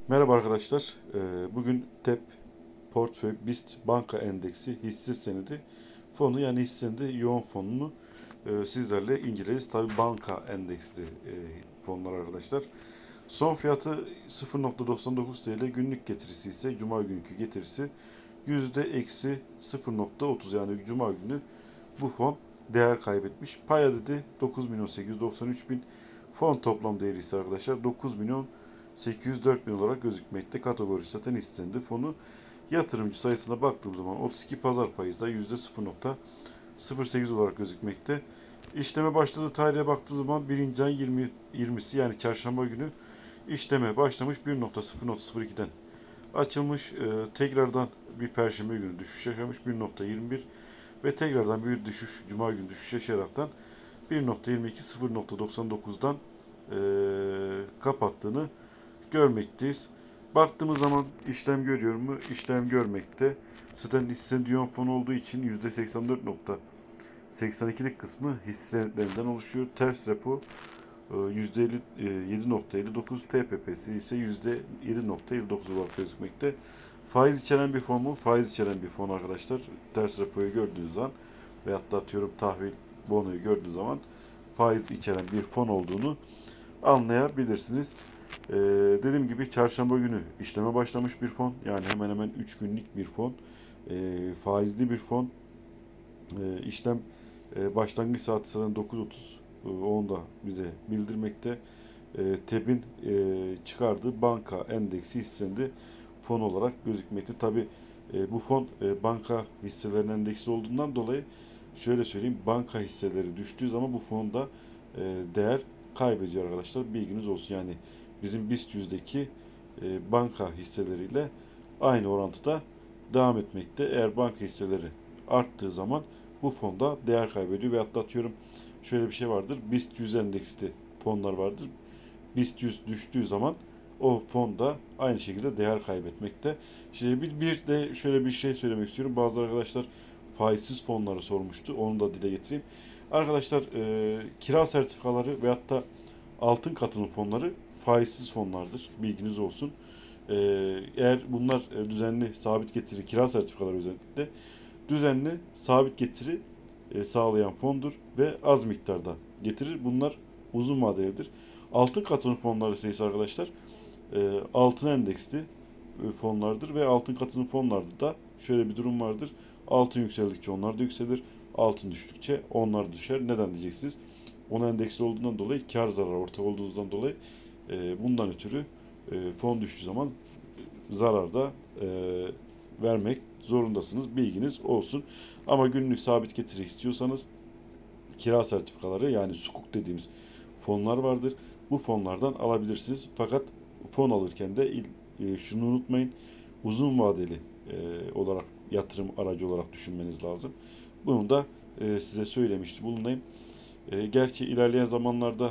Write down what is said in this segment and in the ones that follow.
Merhaba arkadaşlar. Bugün TEP Portföy BIST Banka Endeksi hisse senedi fonu yani hisse senedi yoğun fonunu sizlerle inceleriz. Tabi banka endeksli fonlar arkadaşlar. Son fiyatı 0.99 TL, günlük getirisi ise Cuma günkü getirisi %-0.30, yani Cuma günü bu fon değer kaybetmiş. Pay adedi 9.893.000, fon toplam değeri ise arkadaşlar 9.804.000 olarak gözükmekte. Kategorisi zaten hisse senedi fonu. Yatırımcı sayısına baktığım zaman 32, pazar payı da %0.08 olarak gözükmekte. İşleme başladığı tarihe baktığım zaman 1. ay 20'si yani çarşamba günü işleme başlamış, 1.0.02'den açılmış. Tekrardan bir perşembe günü düşüş yaşamış 1.21 ve tekrardan bir düşüş cuma günü düşüş yaşayaraktan 1.22 0.99'dan kapattığını görmekteyiz. Baktığımız zaman işlem görüyor mu? İşlem görmekte. Zaten hisse diyon fonu olduğu için %84.82'lik kısmı hisse senetlerinden oluşuyor. Ters repo %7.59, TPP'si ise %7.59 olarak gözükmekte. Faiz içeren bir fon mu? Faiz içeren bir fon arkadaşlar. Ters repoyu gördüğünüz zaman veyahut da atıyorum tahvil bonoyu gördüğünüz zaman faiz içeren bir fon olduğunu anlayabilirsiniz. Dediğim gibi çarşamba günü işleme başlamış bir fon. Yani hemen hemen 3 günlük bir fon. Faizli bir fon. İşlem başlangıç saati sanırım 9.30. Onu da bize bildirmekte. TEB'in çıkardığı banka endeksi hissesinde fon olarak gözükmekte. Tabi bu fon banka hisselerinin endeksli olduğundan dolayı şöyle söyleyeyim, banka hisseleri düştüğü zaman bu fonda değer kaybediyor arkadaşlar. Bilginiz olsun. Yani bizim BIST 100'deki banka hisseleriyle aynı orantıda devam etmekte. Eğer banka hisseleri arttığı zaman bu fonda değer kaybediyor ve hatta atıyorum şöyle bir şey vardır. BIST 100 endeksli fonlar vardır. BIST 100 düştüğü zaman o fon da aynı şekilde değer kaybetmekte. Şimdi bir de şöyle bir şey söylemek istiyorum. Bazı arkadaşlar faizsiz fonları sormuştu. Onu da dile getireyim. Arkadaşlar kira sertifikaları veyahut da altın katılım fonları faizsiz fonlardır. Bilginiz olsun. Eğer bunlar düzenli sabit getiri, kira sertifikaları özellikle düzenli sabit getiri sağlayan fondur ve az miktarda getirir. Bunlar uzun vadelidir. Altın katılım fonları ise arkadaşlar altın endeksli fonlardır ve altın katılım fonlarda da şöyle bir durum vardır. Altın yükseldikçe onlar da yükselir. Altın düştükçe onlar düşer. Neden diyeceksiniz? Ona endeksli olduğundan dolayı kar zarar ortak olduğundan dolayı bundan ötürü fon düştüğü zaman zararda vermek zorundasınız. Bilginiz olsun. Ama günlük sabit getiri istiyorsanız kira sertifikaları yani sukuk dediğimiz fonlar vardır. Bu fonlardan alabilirsiniz. Fakat fon alırken de şunu unutmayın. Uzun vadeli olarak yatırım aracı olarak düşünmeniz lazım. Bunu da size söylemişti bulunayım. Gerçi ilerleyen zamanlarda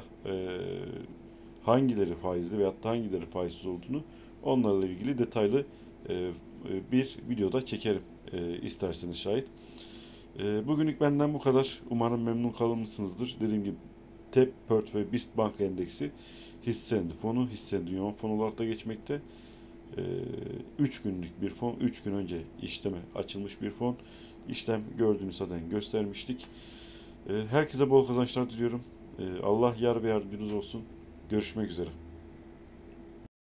hangileri faizli veyahut da hangileri faizsiz olduğunu onlarla ilgili detaylı bir videoda çekerim isterseniz şayet. Bugünlük benden bu kadar. Umarım memnun kalmışsınızdır. Dediğim gibi TEP Portföy BIST Banka Endeksi hisse senedi fonu, hisse senedi yoğun fon olarak da geçmekte. 3 günlük bir fon, 3 gün önce işleme açılmış bir fon. İşlem gördüğünü zaten göstermiştik. Herkese bol kazançlar diliyorum. Allah yar ve yardımcınız olsun. Görüşmek üzere.